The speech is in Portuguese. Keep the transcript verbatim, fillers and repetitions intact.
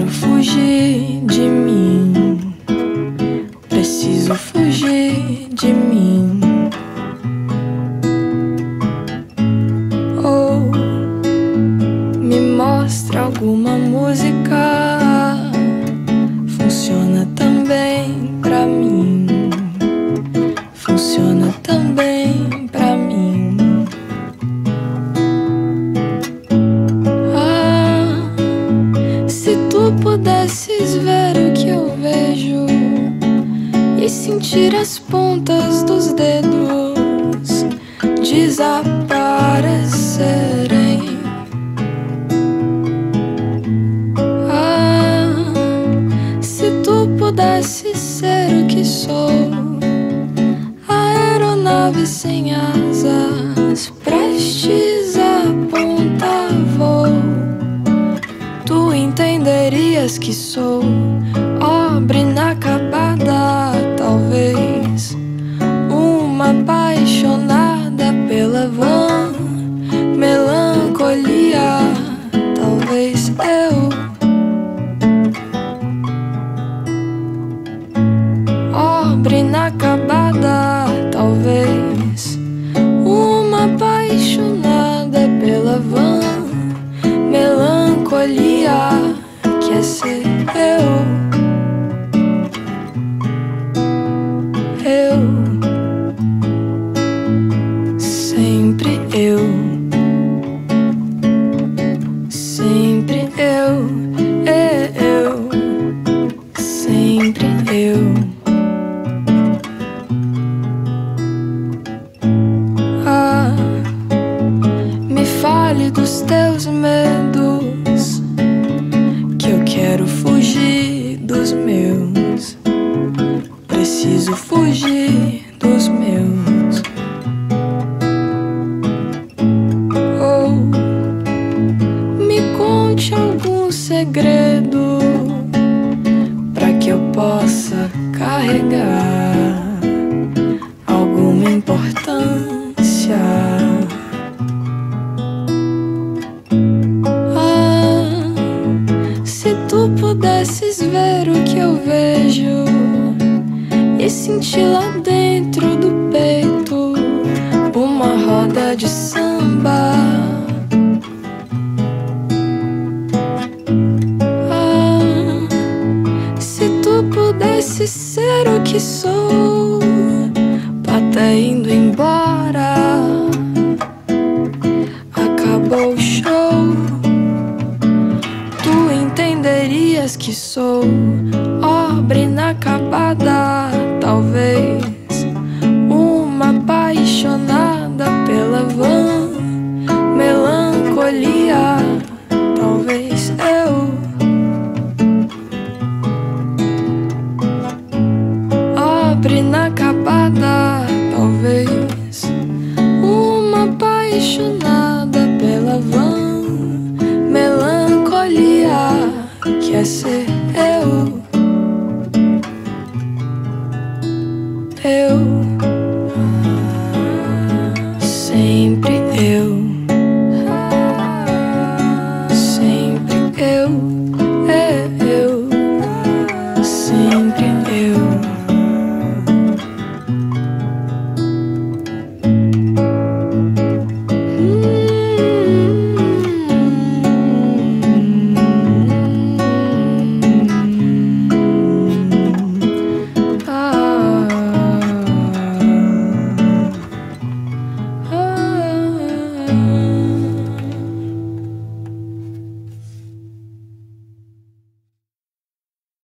fugir de mim, preciso fugir de mim. Ou me mostra alguma música, funciona também pra mim, funciona também pra mim. Ah, se tu pudesses ver o que eu vejo e sentir as pontas dos dedos desaparecerem. Ah, se tu pudesse ser o que sou, aeronave sem asas, prestes a apontar voo, tu entenderias que sou obra inacabada, talvez uma apaixonada pela vã melancolia. Talvez eu, obra inacabada, talvez uma apaixonada pela vã melancolia, que é ser eu. Eu, sempre eu, sempre eu, é eu, sempre eu. Ah, me fale dos teus medos, que eu quero fugir dos meus, preciso fugir dos meus. Ou me conte algum segredo pra que eu possa carregar alguma importância. Ah, se tu pudesses ver o que eu vejo e sentir lá dentro do peito uma roda de samba. Ah, se tu pudesse ser o que sou, até indo embora, acabou o show, tu entenderias que sou obra inacabada, talvez uma apaixonada pela vã melancolia. Talvez eu, obra inacabada, talvez uma apaixonada pela vã melancolia, que é ser